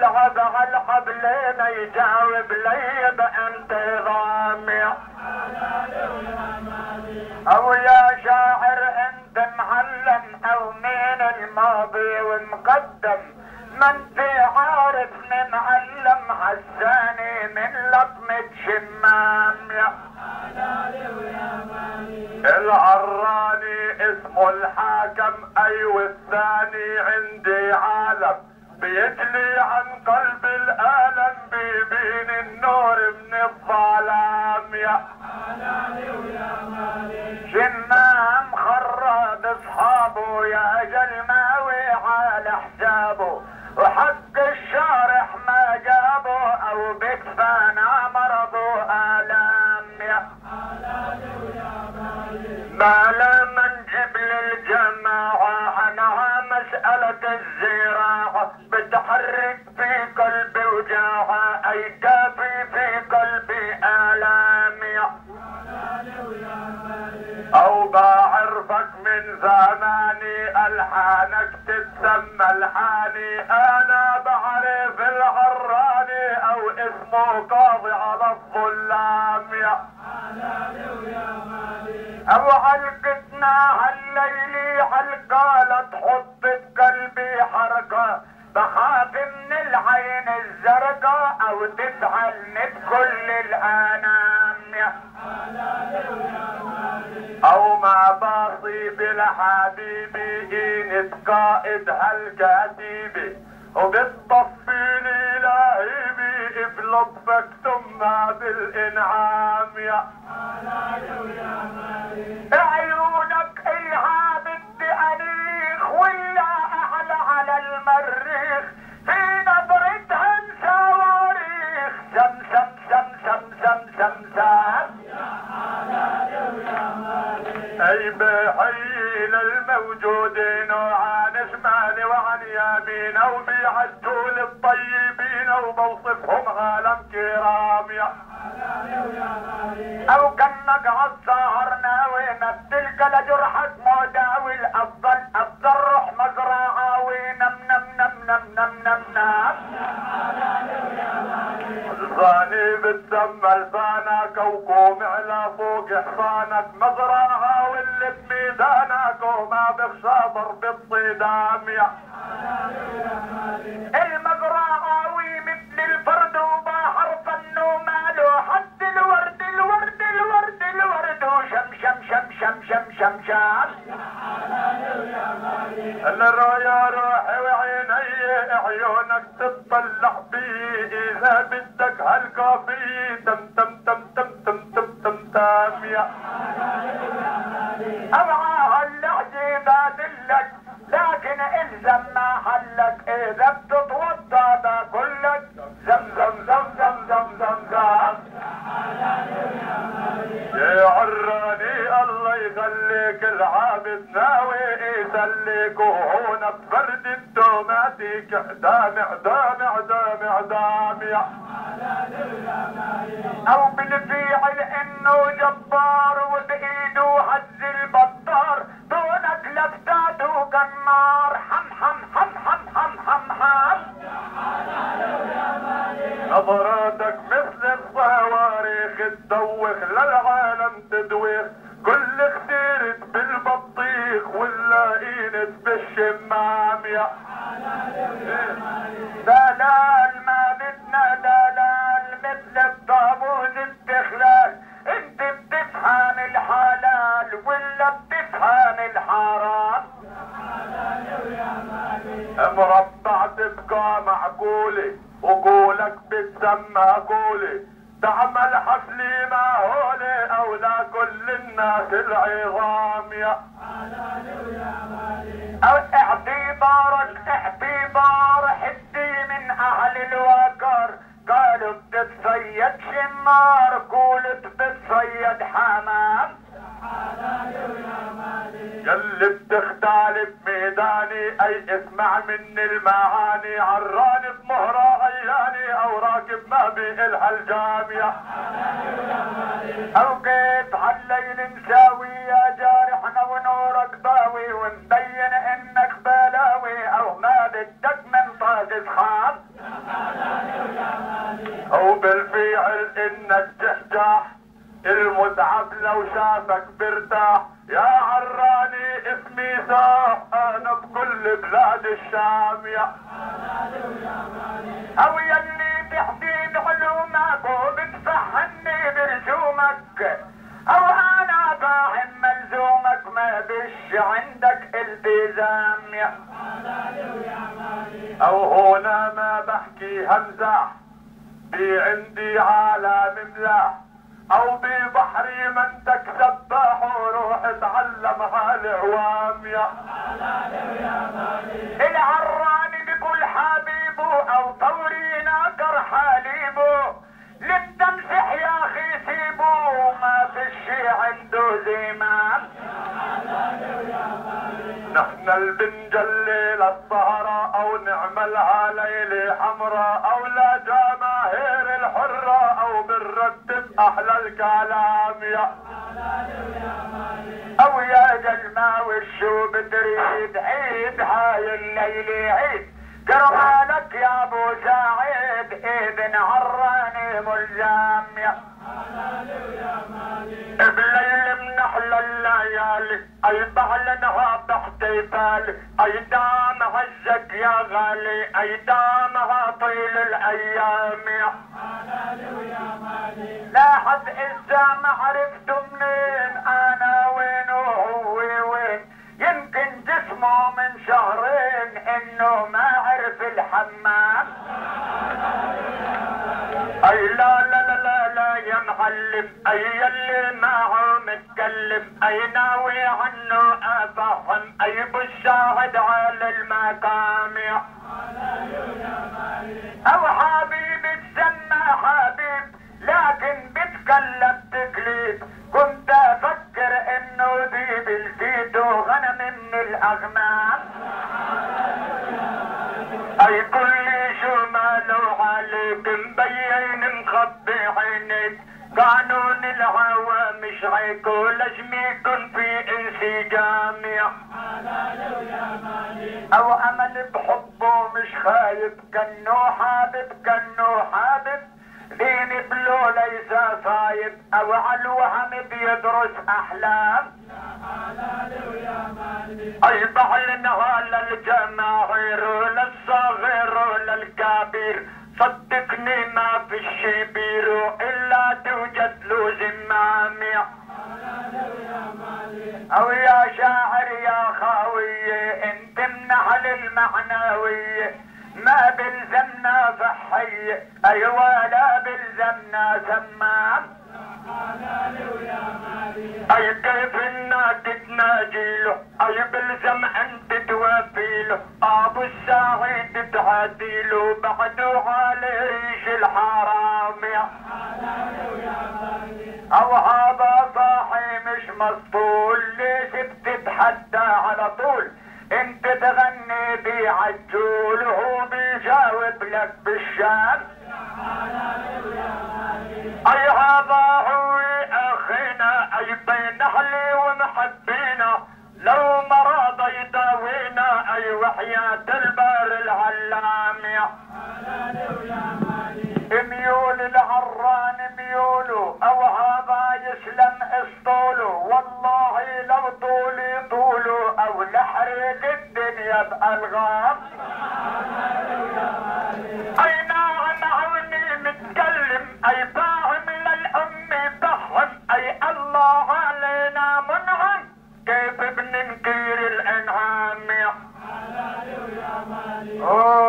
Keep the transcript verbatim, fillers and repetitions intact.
يلعب على الحبلين يجاوب لي بانتظامي. او يا شاعر انت معلم او مين الماضي ومقدم، ما انت عارف من معلم حساني من لطمة شمام. يا العراني اسمه الحاكم ايوه الثاني عندي عالم بيجلي عن قلب الالم بيبين النور من الظلام. يا شمام خرب اصحابه يا جلماوي على حسابه، وحق الشارح ما جابه او بكفانا مرضه الام. يا ما لما نجيب للجماعة عنها مسألة الزراعة بتحرك في قلبي وجاعة اي كافي في قلبي الام. يا او بعرفك من زماني الحانك تتسمى الحاني، انا بعرف العراني او اسمه قاضي على الظلام. يا ابو علقتنا هالليلي علقالة تحط بقلبي حركة، بخاف من العين الزرقاء او تزعلني بكل الانام. يا او ما بصيب لحبيبي انت قائد هالكتيبة وبتطفيلي لهيبي بلطفك ثم بالانعام. يا عيونك ايها بدي انيخ ولا اعلى على المريخ، في نظرتها صواريخ سم سم سم سم سم سم سم. اي بحي للموجودين وعن شمالي وعن يمين وبيعدوا للطيبين وبوصفهم عالم كرام. يا او كانك عالسهرنا ومبتلك لجرحك مداوي الافضل افضل روح مزرعه ونم نم نم نم نم نم نم. لساني بتسمى لسانك وقوم على فوق حصانك مزرعه واللي بميدانك وما بخشى ضرب الصدام. يا المزرعه ومثل الفرد وبحر فنه ماله حد الورد الورد الورد الورد وشم شم شم شم شم شم شم. الرؤيا روحي وعيني عيونك تطلع بي اذا بدك هالكافي تم تم تم تم تم تم تم تم. يا اوعى هاللحظة بدلك لكن الزم ما حلك اذا بتتوضى بكلك زم زم زم زم زم زم زم. يا عراني الله يخليك العابد ناوي يسليك وهونك برد الدوماتيك اعدام اعدام اعدام اعدام. يا او بالفعل انه جبار وبايده هز البطار دونك لفتات وقنار حم حم حم حم حم حم حم. نظراتك مثل الصواريخ تدوخ للعالم تدويخ، كل اختيرت بالبطيخ ولا اينت بالشمام. يا دلال ما بدنا دلال مثل الطابوز التخلال، انت بتفهم الحلال ولا بتفهم الحرام. مربع تبقى معقولة وقولك بتسمى قولي، تعمل حفلي معهولي او لا كل الناس العظام. يا او اعتبارك اعتبار حدي من اهل الوقار، قالوا بتتصيد شمار قولت بتصيد حمام. يلي بتختال بميداني اي اسمع مني المعاني، عراني بمهرة عياني او راكب ما بيقلها الجامية. او كيف عالليل نساوي يا جارحنا ونورك ضاوي ونبين انك بلاوي او ما بدك من طاقة خام. انك ترتاح، المتعب لو شافك برتاح. يا عراني اسمي ساح، انا بكل بلاد الشام يا او يلي تحديد علومك وبتفهمني برسومك، او انا فاهم ملزومك ما بش عندك التزام يا او هنا ما بحكي همزح، بي عندي عالم ملاح، او ببحري منتك سباح وروح اتعلم هالعوام يا العراني بكل حبيبه او طوري ناقر حليبه، للتمسح يا اخي سيبه ما في الشي عنده زمام. نحن البنجليل السهرة او نعملها ليلة حمراء، او لا جماهير الحرة او بنرتب احلى الكلام يا او يا جلماوي شو بتريد عيد هاي الليلة عيد، كرمالك يا ابو سعيد ابن عراني ملزام يا بليل من احلى الليالي، اي بعلنها باحتفال، اي دام عزك يا غالي، اي دامها طيل الايام يا لا حد اذا ما عرفت منين انا وين وهو وين، يمكن جسمه من شهرين انه ما عرف الحمام. اي لا لا لا لا لا يا معلم، اي يلي معه متكلم، اي ناوي عنه افهم، اي بالشاهد على المقام يا او حبيبي تسمى حبيب لكن بتكلم تكليف، كنت افكر انه دي بالفيد وغنم من الاغنام. اي كل شو ماله عليك مبين مخبي عينيك، قانون الهوى مش هيك ولازم يكون في انسجام يا او امل بحبه مش خايف، كانه حابب كانه حابب دين بلو ليس صايب، او على الوهم بيدرس احلام. اي بعلنها للجماهير للصغير للكبير، صدقني ما في الشبير الا توجد له زمام او يا شاعر يا خاوية انت من اهل المعنوية، ما بلزمنا صحية اي ولا بلزمنا سمام. اي كيف انك تناجيله، اي بلزم انت توفيله، ابو السعيد تعديله بعده على ريش الحرام يا او هذا صاحي مش مسطول، ليش بتتحدى على طول انت تغني بعجول وهو بيجاوب لك بالشام. اي هذا هو اخينا اي بين اهلي ومحبينا، لو مرض يداوينا اي وحياة البار العلام يا ميول العران ميوله او هذا يسلم اسطوله، والله لو طولي طوله او لحرق الدنيا بالغام. اي نعم عوني متكلم، اي فاهم للام فهم، اي الله علينا منعم كيف بننكر الانعام يا